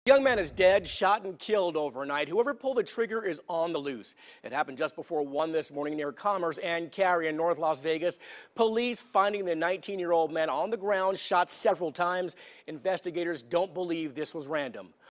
Young man is dead, shot and killed overnight. Whoever pulled the trigger is on the loose. It happened just before 1 this morning near Commerce and Cary in North Las Vegas. Police finding the 19-year-old man on the ground, shot several times. Investigators don't believe this was random.